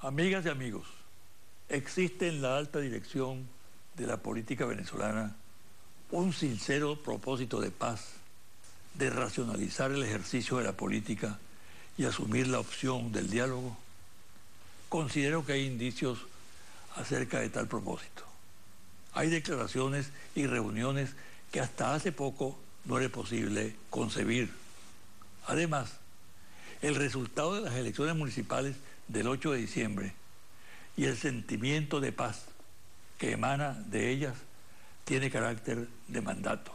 Amigas y amigos, existe en la alta dirección de la política venezolana un sincero propósito de paz, de racionalizar el ejercicio de la política y asumir la opción del diálogo. Considero que hay indicios acerca de tal propósito. Hay declaraciones y reuniones que hasta hace poco no era posible concebir. Además, el resultado de las elecciones municipales del 8 de diciembre y el sentimiento de paz que emana de ellas tiene carácter de mandato.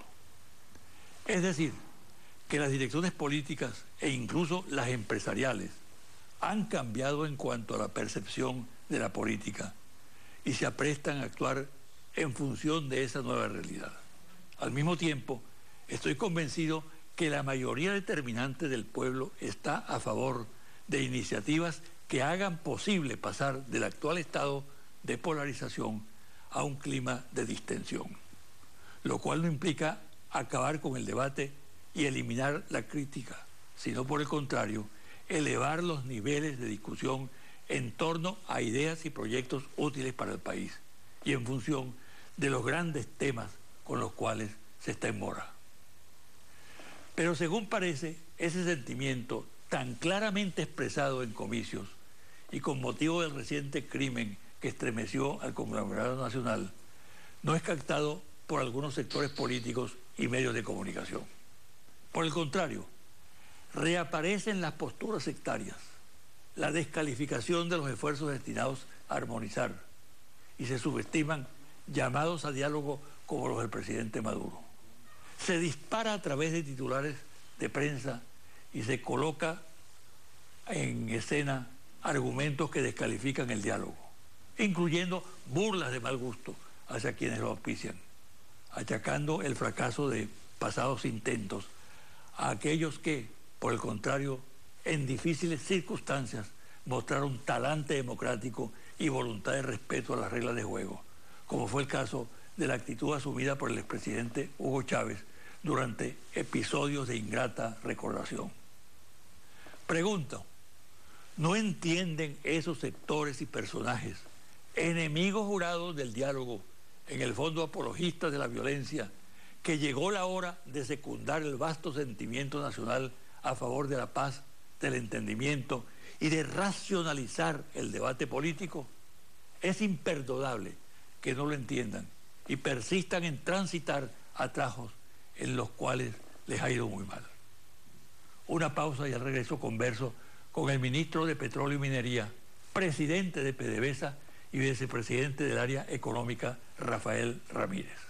Es decir, que las direcciones políticas e incluso las empresariales han cambiado en cuanto a la percepción de la política y se aprestan a actuar en función de esa nueva realidad. Al mismo tiempo, estoy convencido que la mayoría determinante del pueblo está a favor de iniciativas que hagan posible pasar del actual estado de polarización a un clima de distensión, lo cual no implica acabar con el debate y eliminar la crítica, sino por el contrario, elevar los niveles de discusión en torno a ideas y proyectos útiles para el país y en función de los grandes temas con los cuales se está en mora. Pero según parece, ese sentimiento tan claramente expresado en comicios y con motivo del reciente crimen que estremeció al conglomerado nacional, no es captado por algunos sectores políticos y medios de comunicación. Por el contrario, reaparecen las posturas sectarias, la descalificación de los esfuerzos destinados a armonizar y se subestiman llamados a diálogo como los del presidente Maduro. Se dispara a través de titulares de prensa y se coloca en escena argumentos que descalifican el diálogo, incluyendo burlas de mal gusto hacia quienes lo auspician, achacando el fracaso de pasados intentos a aquellos que, por el contrario, en difíciles circunstancias mostraron talante democrático y voluntad de respeto a las reglas de juego, como fue el caso de la actitud asumida por el expresidente Hugo Chávez durante episodios de ingrata recordación. Pregunto, ¿no entienden esos sectores y personajes, enemigos jurados del diálogo, en el fondo apologistas de la violencia, que llegó la hora de secundar el vasto sentimiento nacional a favor de la paz, del entendimiento y de racionalizar el debate político? Es imperdonable que no lo entiendan y persistan en transitar atajos en los cuales les ha ido muy mal. Una pausa y al regreso converso con el ministro de Petróleo y Minería, presidente de PDVSA y vicepresidente del área económica, Rafael Ramírez.